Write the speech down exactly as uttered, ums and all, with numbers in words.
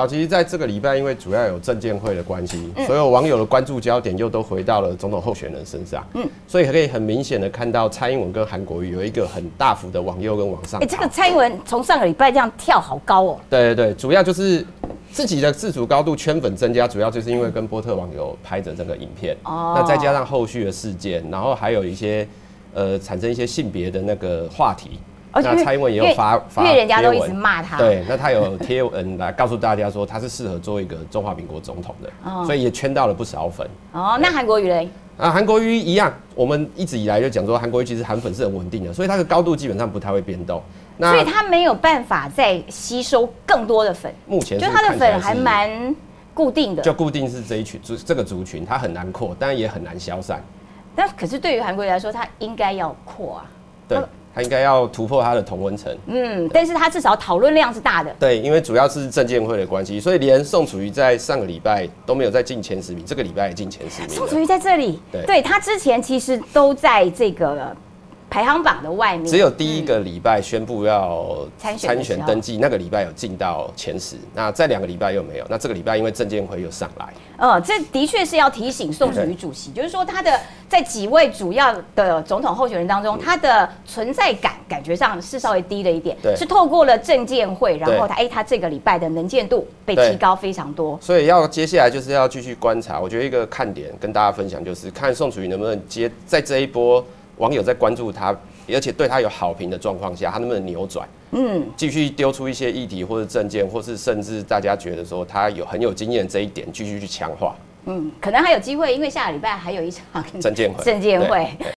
好，其实在这个礼拜，因为主要有证监会的关系，嗯、所有网友的关注焦点又都回到了总统候选人身上。嗯，所以可以很明显的看到蔡英文跟韩国瑜有一个很大幅的往右跟往上。哎、 欸，这个蔡英文从上个礼拜这样跳好高哦。 对对对，主要就是自己的自主高度圈粉增加，主要就是因为跟波特网友拍着这个影片，哦、那再加上后续的事件，然后还有一些呃产生一些性别的那个话题。那蔡英文也有发发， 因为人家都一直骂他， 对，那他有贴文来告诉大家说他是适合做一个中华民国总统的，哦、所以也圈到了不少粉。 哦，那韩国瑜嘞？ 啊，韩国瑜一样，我们一直以来就讲说韩国瑜其实韩粉是很稳定的，所以他的高度基本上不太会变动。 那所以他没有办法再吸收更多的粉。 目前就他的粉还蛮固定的， 就固定是这一群这个族群，他很难扩，但也很难消散。 但可是对于韩国瑜来说，他应该要扩啊。 对。他应该要突破他的同温层， 嗯，但是他至少讨论量是大的。 对，因为主要是证监会的关系，所以连宋楚瑜在上个礼拜都没有再进前十名，这个礼拜也进前十名。 宋楚瑜在这里，对，对他之前其实都在这个排行榜的外面， 只有第一个礼拜宣布要参选登记，那个礼拜有进到前十，那再两个礼拜又没有，那这个礼拜因为证监会又上来。 呃，这的确是要提醒宋楚瑜主席，就是说他的在几位主要的总统候选人当中，他的存在感感觉上是稍微低了一点，是透过了证监会，然后他哎、欸，他这个礼拜的能见度被提高非常多， 所以要接下来就是要继续观察。我觉得一个看点跟大家分享就是看宋楚瑜能不能接在这一波网友在关注他，而且对他有好评的状况下，他能不能扭转？嗯，继续丢出一些议题或者政见，或是甚至大家觉得说他有很有经验这一点，继续去强化。 嗯，可能还有机会，因为下个礼拜还有一场证监会。 证监会。